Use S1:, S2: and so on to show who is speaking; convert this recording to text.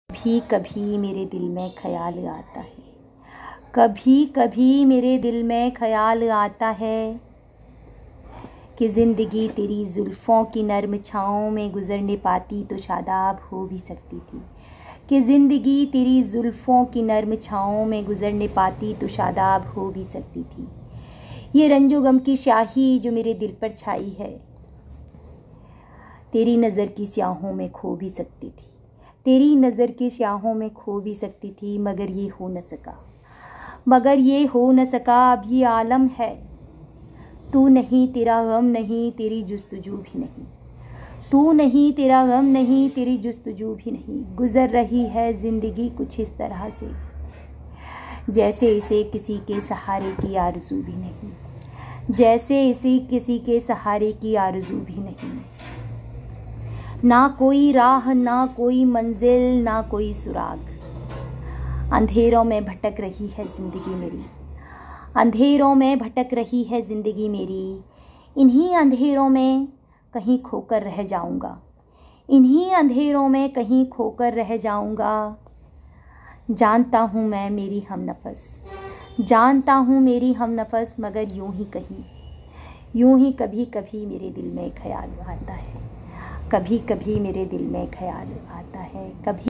S1: कभी कभी मेरे दिल में ख्याल आता है, कभी कभी मेरे दिल में ख्याल आता है कि ज़िंदगी तेरी जुल्फ़ों की नर्म छाँव में गुज़रने पाती तो शादाब हो भी सकती थी, कि ज़िंदगी तेरी जुल्फ़ों की नर्म छाँव में गुज़रने पाती तो शादाब हो भी सकती थी। ये रंजो गम की स्याही जो मेरे दिल पर छाई है, तेरी नज़र की स्याहों में खो भी सकती थी, तेरी नज़र की स्याहों में खो भी सकती थी, मगर ये हो न सका। अब ये आलम है, तू नहीं तेरा गम नहीं, तेरी जुस्तजू भी नहीं, तू नहीं तेरा गम नहीं, तेरी जुस्तजू भी नहीं। गुज़र रही है ज़िंदगी कुछ इस तरह से, जैसे इसे किसी के सहारे की आरज़ू भी नहीं, जैसे इसे किसी के सहारे की आरज़ू भी नहीं। ना कोई राह, ना कोई मंजिल, ना कोई सुराग, अंधेरों में भटक रही है ज़िंदगी मेरी, अंधेरों में भटक रही है ज़िंदगी मेरी। इन्हीं अंधेरों में कहीं खोकर रह जाऊंगा, इन्हीं अंधेरों में कहीं खोकर रह जाऊंगा। जानता हूँ मैं मेरी हमनफस, जानता हूँ मेरी हमनफस, मगर यूं ही कभी कभी मेरे दिल में ख्याल आता है, कभी कभी मेरे दिल में ख्याल आता है, कभी